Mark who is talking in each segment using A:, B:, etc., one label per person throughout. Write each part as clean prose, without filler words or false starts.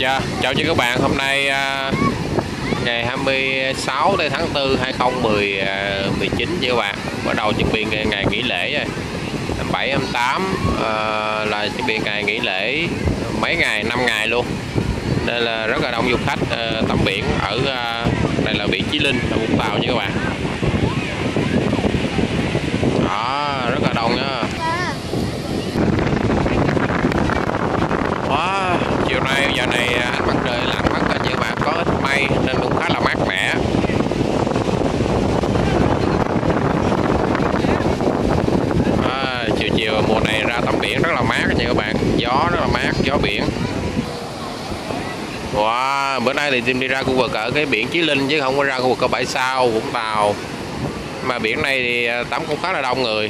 A: Chào cho các bạn, hôm nay ngày 26 tháng 4 2019 nha các bạn. Bắt đầu chuẩn bị ngày nghỉ lễ rồi. 27 28 là chuẩn bị ngày nghỉ lễ mấy ngày, 5 ngày luôn. Nên là rất là đông du khách tắm biển ở đây là biển Chí Linh, Vũng Tàu nha các bạn. Đó, rất là đông nha. Wow, chiều nay giờ này ánh mặt trời lặn mất rồi các bạn, có ít mây nên cũng khá là mát mẻ. Chiều chiều mùa này ra tắm biển rất là mát nha các bạn, gió rất là mát, gió biển. Wow, bữa nay thì Tim đi ra khu vực ở cái biển Chí Linh chứ không có ra khu vực ở bãi sau Vũng Tàu. Mà biển này thì tắm cũng khá là đông người.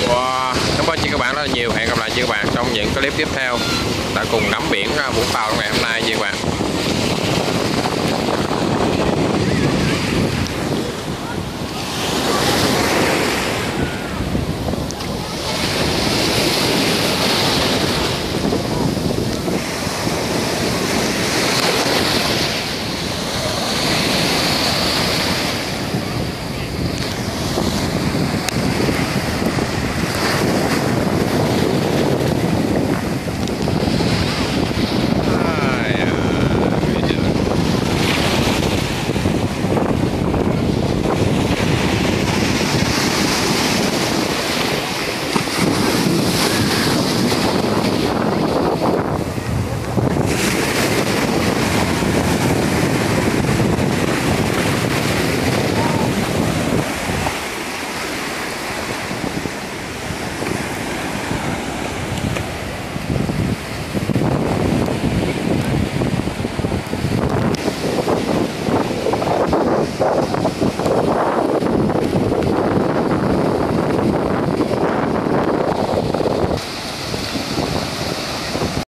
A: Wow, cảm ơn chị các bạn rất là nhiều. Hẹn gặp lại chị các bạn trong những clip tiếp theo. Ta cùng ngắm biển Vũng Tàu ngày hôm nay chị các bạn.